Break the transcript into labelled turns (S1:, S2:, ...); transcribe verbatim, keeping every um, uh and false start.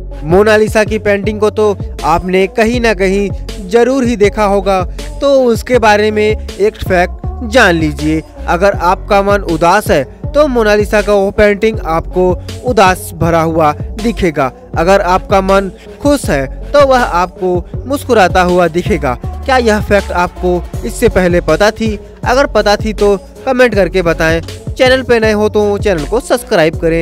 S1: Mona Lisa की painting को तो आपने कहीं ना कहीं जरूर ही देखा होगा, तो उसके बारे में एक फैक्ट जान लीजिए। अगर आपका मन उदास है तो मोनालिसा का वो पेंटिंग आपको उदास भरा हुआ दिखेगा। अगर आपका मन खुश है तो वह आपको मुस्कुराता हुआ दिखेगा। क्या यह फैक्ट आपको इससे पहले पता थी? अगर पता थी तो कमेंट करके बताएं। चैनल पे नए हो तो चैनल को सब्सक्राइब करें।